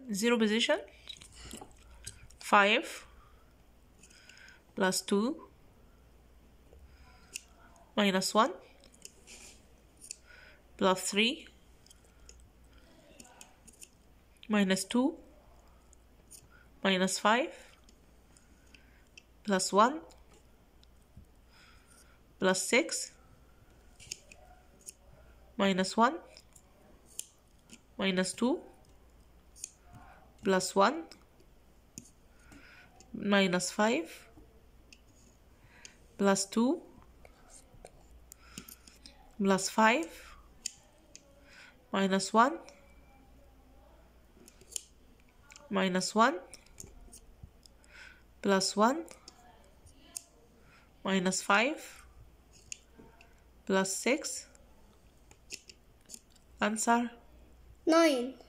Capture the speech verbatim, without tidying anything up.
zero position. five plus two minus one plus three minus two minus five plus one plus six minus one minus two plus one minus five plus two plus five minus one minus one plus one minus five plus six. Answer nine.